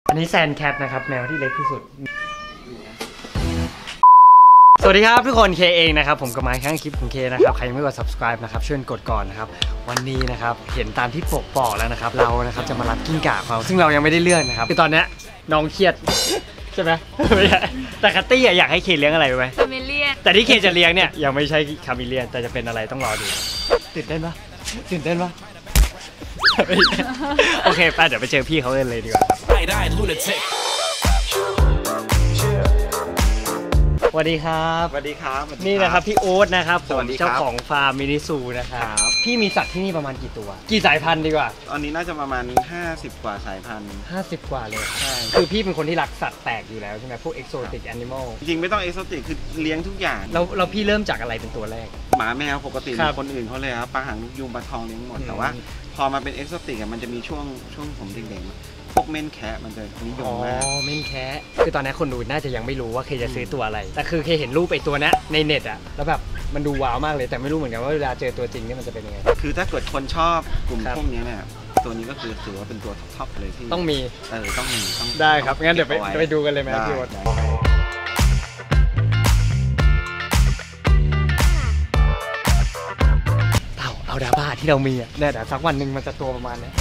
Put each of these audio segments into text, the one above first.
อันนี้แซนแคทนะครับแมวที่เล็กที่สุดสวัสดีครับทุกคนเคเองนะครับผมกับมาข้างคลิปของเคนะครับใครยังไม่กด subscribe นะครับช่วยกดก่อนนะครับวันนี้นะครับเห็นตามที่ปกบอกแล้วนะครับเรานะครับจะมารับกิ้งก่าเขาซึ่งเรายังไม่ได้เลือกนะครับคือตอนนี้น้องเครียดใช่ไหมไม่ใช่แต่คัตตี้อยากให้เคเลี้ยงอะไรไหมคาเมเลียนแต่ที่เคจะเลี้ยงเนี่ยยังไม่ใช่คาเมเลียนแต่จะเป็นอะไรต้องรอดูตื่นเต้นปะตื่นเต้นปะโอเคไปเดี๋ยวไปเจอพี่เขาเลยดีกว่าครับสวัสดีครับสวัสดีครับนี่นะครับพี่โอ๊ตนะครับผมเจ้าของฟาร์มมินิซูนะครับพี่มีสัตว์ที่นี่ประมาณกี่ตัวกี่สายพันธุ์ดีกว่าตอนนี้น่าจะประมาณ50 กว่าสายพันธุ์ 50 กว่าเลยใช่คือพี่เป็นคนที่รักสัตว์แปลกอยู่แล้วใช่ไหมพวกเอ็กโซติกแอนิมอลจริงไม่ต้องเอ็กโซติกคือเลี้ยงทุกอย่างเราพี่เริ่มจากอะไรเป็นตัวแรกหมาแมวปกติคนอื่นเขาเลยครับปลาหางนกยูงปลาทองเลี้ยงหมดแต่ว่าพอมาเป็นเอ็กโซติกมันจะมีช่วงผมเด็กๆพวกเม่นแคะมันจะนิยมมากเม่นแคะคือตอนนี้คนดูน่าจะยังไม่รู้ว่าเคจะซื้อตัวอะไรแต่คือเคเห็นรูปไอ้ตัวนี้ในเน็ตอะแล้วแบบมันดูว้าวมากเลยแต่ไม่รู้เหมือนกันว่าเวลาเจอตัวจริงนี่มันจะเป็นยังไงคือถ้าเกิดคนชอบกลุ่มพวกนี้เนี่ยตัวนี้ก็คือถือว่าเป็นตัวท็อปเลยที่ต้องมีต้องมีได้ครับงั้นเดี๋ยวไปดูกันเลยไหมพี่วอดเอาดาบ้าที่เรามีอ่ะเนี่ยเดี๋ยวสักวันหนึ่งมันจะตัวประมาณนี้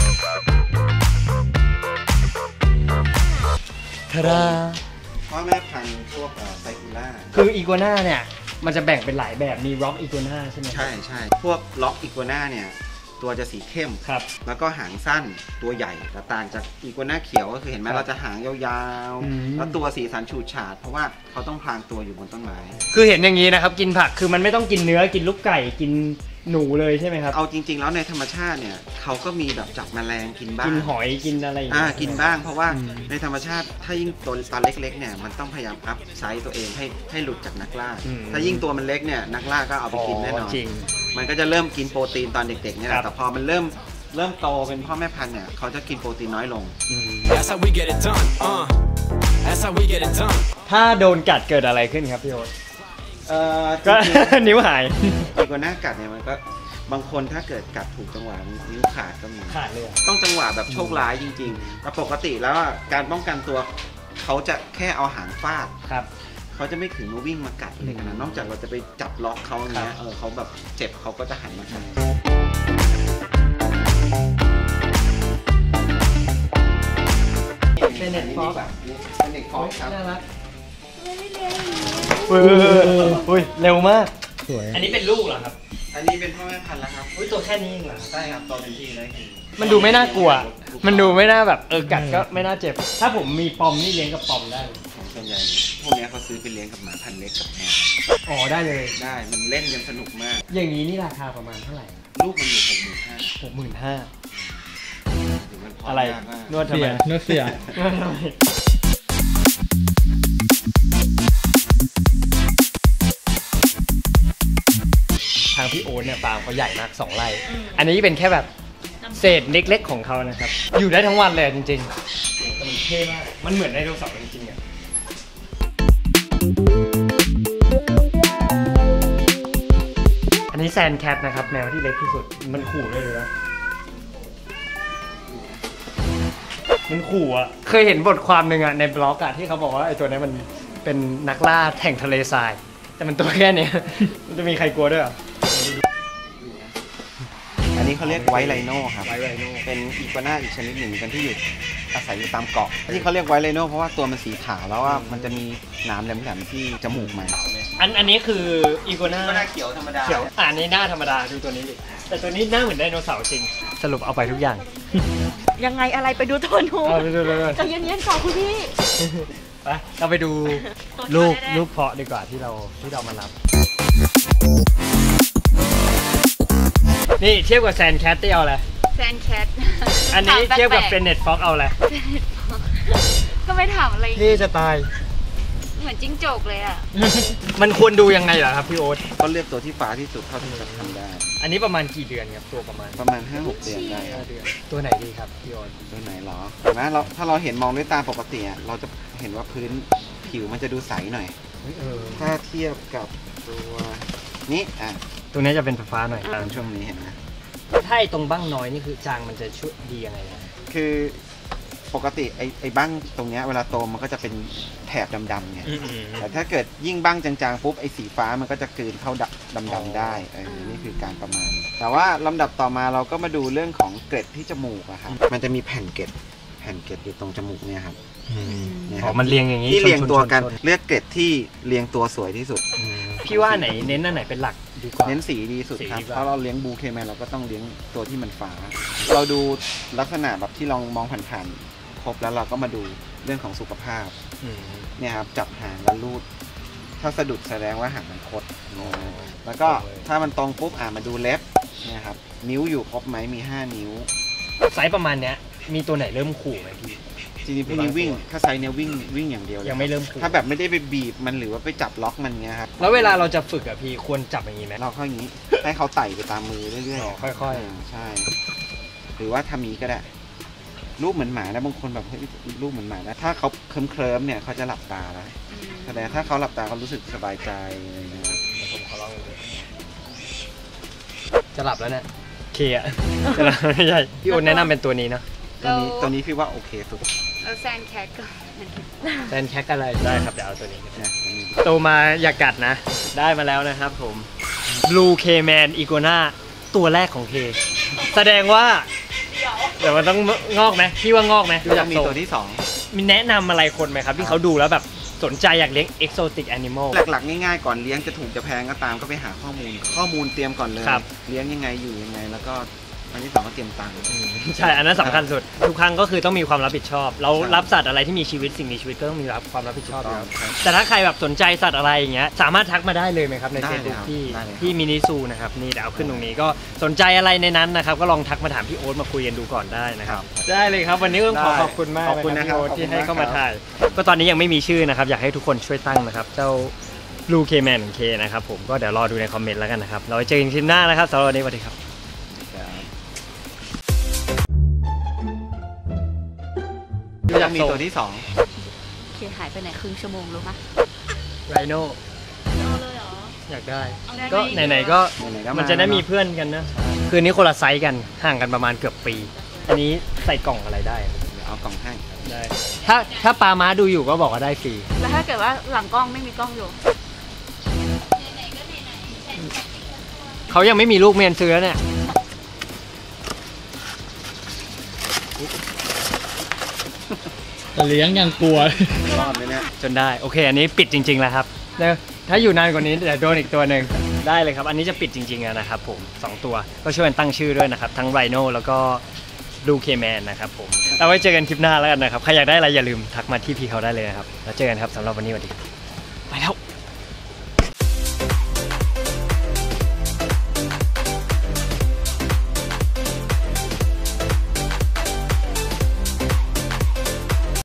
ทาราพ่อแม่พันธุ์พวกไซคูล่าคืออีกัวน่าเนี่ยมันจะแบ่งเป็นหลายแบบมีร็อกอีกัวน่าใช่ไหมใช่พวกล็อกอีกัวน่าเนี่ยตัวจะสีเข้มครับแล้วก็หางสั้นตัวใหญ่แต่ต่างจากอีกัวน่าเขียวก็คือเห็นไหมเราจะหางยาวๆแล้วตัวสีสันฉูดฉาดเพราะว่าเขาต้องพลางตัวอยู่บนต้นไม้คือเห็นอย่างนี้นะครับกินผักคือมันไม่ต้องกินเนื้อกินลูกไก่กินหนูเลยใช่ไหมครับเอาจริงๆแล้วในธรรมชาติเนี่ยเขาก็มีแบบจับแมลงกินบ้างกินหอยกินอะไรกินบ้างเพราะว่าในธรรมชาติถ้ายิ่งตัวเล็กๆเนี่ยมันต้องพยายามอัพไซส์ตัวเองให้หลุดจากนักล่าถ้ายิ่งตัวมันเล็กเนี่ยนักล่าก็เอาไปกินแน่นอนมันก็จะเริ่มกินโปรตีนตอนเด็กๆเนี่ยแต่พอมันเริ่มโตเป็นพ่อแม่พันธุ์เนี่ยเขาจะกินโปรตีนน้อยลงถ้าโดนกัดเกิดอะไรขึ้นครับพี่โอ๊ตก็นิ้วหายอีกัวน่ากัดเนี่ยมันก็บางคนถ้าเกิดกัดถูกจังหวะนิ้วขาดก็มีขาดเลยต้องจังหวะแบบโชคร้ายจริงๆแต่ปกติแล้วการป้องกันตัวเขาจะแค่เอาหางฟาดครับเขาจะไม่ถึงมาวิ่งมากัดเลยนะนอกจากเราจะไปจับล็อกเขาอย่างเงี้ยเขาแบบเจ็บเขาก็จะหันมากัดเป็นเน็ตฟ็อกเป็นเน็ตฟ็อกครับน่ารักเร็วมากอันนี้เป็นลูกเหรอครับอันนี้เป็นพ่อแม่พันธุ์แล้วครับตัวแค่นี้เองเหรอใช่ครับตัวเป็นที่เลยมันดูไม่น่ากลัวมันดูไม่น่าแบบกัดก็ไม่น่าเจ็บถ้าผมมีปอมนี่เลี้ยงกับปอมได้ส่วนใหญ่พวกนี้เขาซื้อไปเลี้ยงกับหมาพันธุ์เล็กกับแมวได้เลยได้มันเล่นกันสนุกมากอย่างนี้นี่ราคาประมาณเท่าไหร่ลูกมันอยู่ 65,000อะไรนวดทำไมนวดเสียทางพี่โอ๊ตเนี่ยฟาร์มเขาใหญ่มาก2 ไร่อันนี้เป็นแค่แบบเศษเล็กๆของเขานะครับอยู่ได้ทั้งวันเลยจริงๆมันเท่มากมันเหมือนไดโนเสาร์จริงๆอ่ะอันนี้แซนแคทนะครับแมวที่เล็กที่สุดมันขู่ได้เลยนะมันขู่อ่ะเคยเห็นบทความหนึ่งอ่ะในบล็อกอ่ะที่เขาบอกว่าไอ้ตัวนี้มันเป็นนักล่าแห่งทะเลทรายแต่มันตัวแค่นี้มันจะมีใครกลัวด้วยอันนี้เขาเรียกไวท์ไลโน่ครับเป็นอีกัวน่าอีกชนิดหนึ่งกันที่อยู่อาศัยอยู่ตามเกาะที่เขาเรียกไวท์ไลโน่เพราะว่าตัวมันสีขาวแล้วว่ามันจะมีหนามแหลมๆที่จมูกมันอันนี้คืออีกัวน่าเขียวธรรมดาอันนี้หน้าธรรมดาดูตัวนี้ดิแต่ตัวนี้หน้าเหมือนไดโนเสาร์จริงสรุปเอาไปทุกอย่างยังไงอะไรไปดูตัวหนูใจเย็นๆก่อนคุณพี่ไปเราไปดูลูกเพาะดีกว่าที่เรามารับนี่เทียบกับแซนแคทที่เอาอะไรแซนแคทอันนี้เทียบกับเฟนเน็ตฟ็อกเอาอะไรก็ไม่ถามอะไรนี่จะตายเหมือนจิ้งจกเลยอ่ะมันควรดูยังไงเหรอครับพี่โอ๊ตก็เลือกตัวที่ฟ้าที่สุดเท่าที่จะทำได้อันนี้ประมาณกี่เดือนครับตัวประมาณ 5-6 เดือนได้ตัวไหนดีครับพี่โอ๊ตตัวไหนหรอนะถ้าเราเห็นมองด้วยตาปกติเราจะเห็นว่าพื้นผิวมันจะดูใสหน่อยถ้าเทียบกับตัวนี้ตัวนี้จะเป็นฟ้าหน่อยตอนช่วงนี้เห็นไหมถ้าตรงบ้างน้อยนี่คือจางมันจะช่วยดียังไงนะคือปกติไอ้บ้างตรงเนี้ยเวลาโตมันก็จะเป็นแถบดำๆไงแต่ถ้าเกิดยิ่งบ้างจางๆปุ๊บไอ้สีฟ้ามันก็จะกลืนเข้าดำๆได้นี่คือการประมาณแต่ว่าลำดับต่อมาเราก็มาดูเรื่องของเกล็ดที่จมูกอะครับมันจะมีแผ่นเกล็ดอยู่ตรงจมูกเนี่ยครับมันเรียงอย่างนี้ที่เรียงตัวกันเลือกเกล็ดที่เรียงตัวสวยที่สุดพี่ว่าไหนเน้นอันไหนเป็นหลักดีกว่าเน้นสีดีสุดครับเพราะเราเลี้ยงบูเคแมนเราก็ต้องเลี้ยงตัวที่มันฟ้าเราดูลักษณะแบบที่ลองมองผ่านๆครบแล้วเราก็มาดูเรื่องของสุขภาพเนี่ยครับจับหางแล้วลูดถ้าสะดุดแสดงว่าหางมันคดแล้วก็ถ้ามันตรงปุ๊บมาดูเล็บเนี่ยครับนิ้วอยู่ครบไหมมี5นิ้วไซส์ประมาณเนี้ยมีตัวไหนเริ่มขู่ไหมพี่จริงๆพวกนี้วิ่งถ้าไซส์เนี้ยวิ่งอย่างเดียวยังไม่เริ่มขู่ถ้าแบบไม่ได้ไปบีบมันหรือว่าไปจับล็อกมันเงี้ยครับแล้วเวลาเราจะฝึกอะพี่ควรจับอย่างนี้ไหมเราค่อยอย่างนี้ให้เขาไต่ไปตามมือเรื่อยๆค่อยๆใช่หรือว่าทำนี้ก็ได้รูปเหมือนหมานะบางคนแบบรูปเหมือนหมานะถ้าเขาเคลิ้มเนี่ยเขาจะหลับตาแล้วแสดงถ้าเขาหลับตาเขารู้สึกสบายใจอะไรเงี้ยผมขอลองจะหลับแล้วเนี่ยเคอะจะหลับไม่ใช่พี่โอนแนะนำเป็นตัวนี้นะตัวนี้พี่ว่าโอเคสุดเอาแซนแคทก่อนแซนแคทอะไรได้ครับเดี๋ยวเอาตัวนี้โตมาอย่ากัดนะได้มาแล้วนะครับผม Blue Cayman Iguana ตัวแรกของเคแสดงว่าเดี๋ยวมันต้องงอกไหมพี่ว่างอกไหมจะมีตัวที่2 มีแนะนำอะไรคนไหมครับที่เขาดูแล้วแบบสนใจอยากเลี้ยง exotic animal หลักๆง่ายๆก่อนเลี้ยงจะถูกจะแพงก็ตามก็ไปหาข้อมูลเตรียมก่อนเลยเลี้ยงยังไงอยู่ยังไงแล้วก็อันที่2ก็เตรียมตังค์ใช่อันนั้นสำคัญสุดทุกครั้งก็คือต้องมีความรับผิดชอบเรารับสัตว์อะไรที่มีชีวิตสิ่งมีชีวิตก็ต้องมีความรับผิดชอบอยู่แต่ถ้าใครแบบสนใจสัตว์อะไรอย่างเงี้ยสามารถทักมาได้เลยไหมครับในเฟซบุ๊กที่มินิซูนะครับนี่เดี๋ยวเอาขึ้นตรงนี้ก็สนใจอะไรในนั้นนะครับก็ลองทักมาถามพี่โอ๊ตมาคุยกันดูก่อนได้นะครับได้เลยครับวันนี้ต้องขอบคุณมากขอบคุณนะครับที่ให้เข้ามาถ่ายก็ตอนนี้ยังไม่มีชื่อนะครับอยากให้ทุกคนช่วยตั้งนะครับเจ้าBlue Cayman ของเคนะครับผมก็เดี๋ยวรอดูในคอมเมนต์แล้วกันนะครับเราเจอกันคลิปหน้านะครับสำหรับวันนี้สวัสดีครับจะมีตัวที่ 2เคหายไปไหนครึ่งชั่วโมงรู้ปะไรโน่เลยเหรออยากได้ก็ไหนๆก็มันจะได้มีเพื่อนกันนะคืนนี้คนละไซส์กันห่างกันประมาณเกือบปีอันนี้ใส่กล่องอะไรได้เอากล่องให้ได้ถ้าปาม้าดูอยู่ก็บอกว่าได้ฟรีแล้วถ้าเกิดว่าหลังกล้องไม่มีกล้องอยู่เขายังไม่มีลูกเมียนซื้อเนี่ยเลี้ยงยังกลัวรอดไหมเนี่ยจนได้โอเคอันนี้ปิดจริงๆแล้วครับถ้าอยู่นานกว่านี้เดี๋ยวโดนอีกตัวหนึ่งได้เลยครับอันนี้จะปิดจริงๆนะครับผม2ตัวก็ช่วยกันตั้งชื่อด้วยนะครับทั้งไรโน่แล้วก็Blue Caymanนะครับผมเอาไว้เจอกันคลิปหน้าแล้วกันนะครับใครอยากได้อะไรอย่าลืมทักมาที่พี่เขาได้เลยนะครับแล้วเจอกันครับสำหรับวันนี้สวัสดีไปแล้ว